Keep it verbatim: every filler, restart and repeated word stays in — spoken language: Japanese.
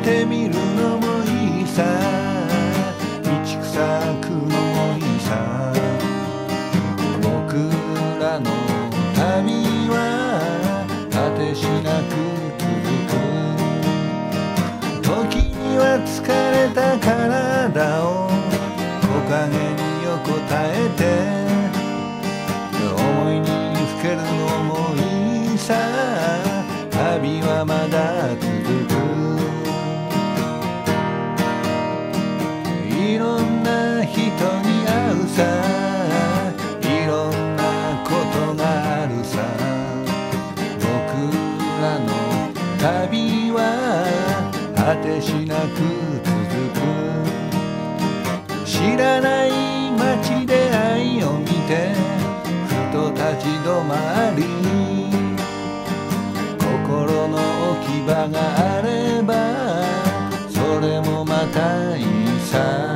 てみるのもいいさ、道草くのもいいさ。僕らの旅は果てしなく続く。時には疲れた体を木陰に横たえて、思いにふけるのもいいさ、旅はまだ続く。いろんな人に会うさ、いろんなことがあるさ。僕らの旅は果てしなく続く。知らない街で愛を見てふと立ち止まり、心の置き場があればそれもまたいいさ。